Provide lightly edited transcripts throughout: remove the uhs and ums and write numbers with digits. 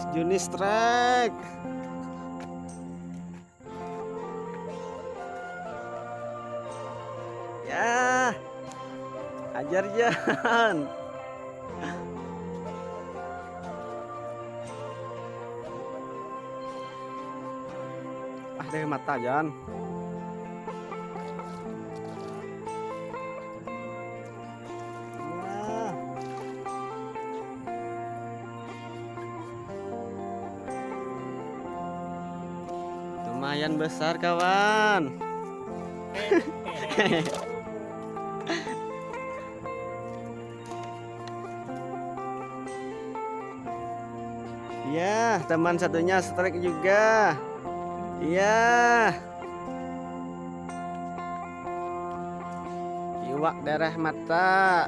Juni strike. Ya, ajar Jan. Ah, deh mata Jan. Lumayan besar kawan. Iya, teman satunya strike juga. Iya. Iwak darah mata.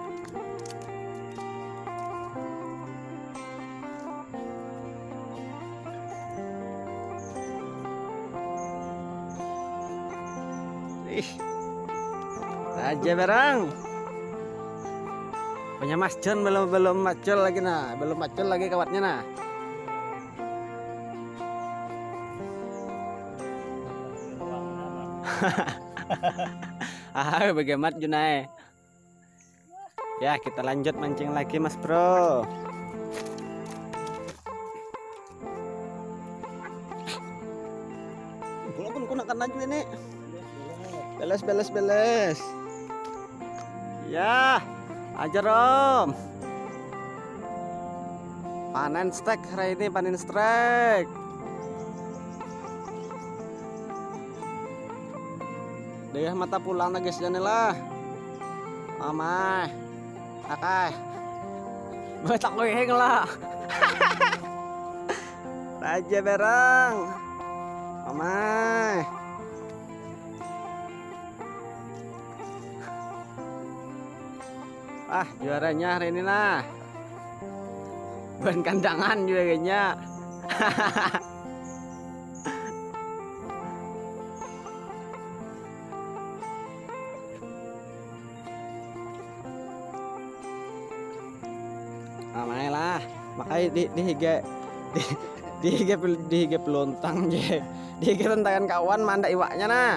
Ih, aja barang. Punya Mas John belum macul lagi nah, belum macul lagi kawatnya nah. Ah, bagaimana Junai? Ya, kita lanjut mancing lagi Mas Bro. Walaupun gunakan lagi ini. Beles. Ya, ajar Om. Panen strike hari ini, panen strike. Dia mata pulang na guys lah. Mama. Akai. Betak weheng lah. Raja barang. Mama. Ah, juaranya hari ini lah. Bukan kandangan juga kayaknya. Ramai lah, makanya di higa pelontang je, di higa tentangan kawan manda iwaknya nah.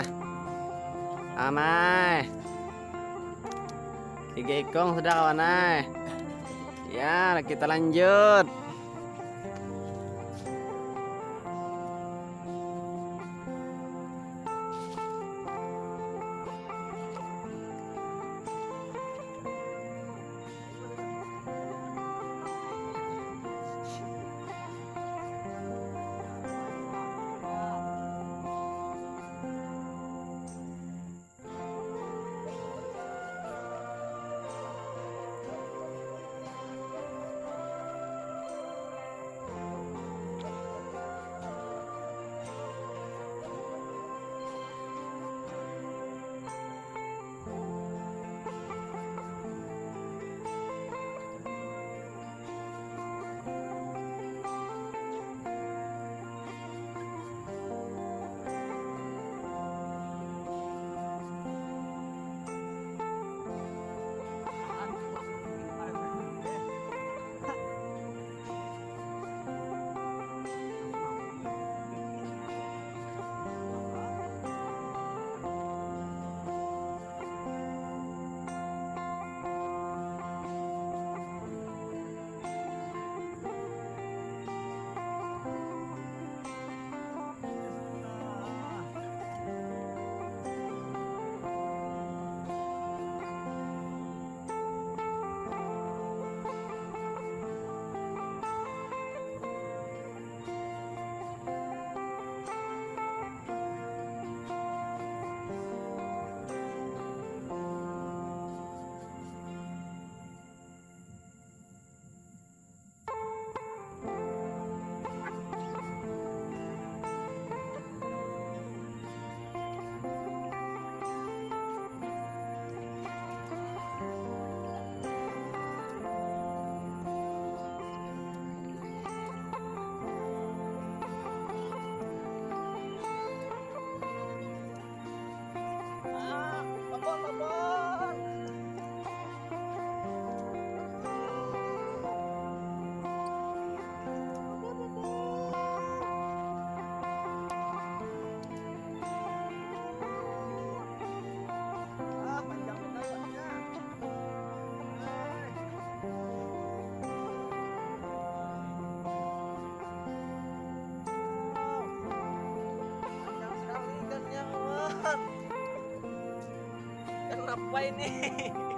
Amai, higa ikong sudah kawan nah. Ya, kita lanjut. apa ini?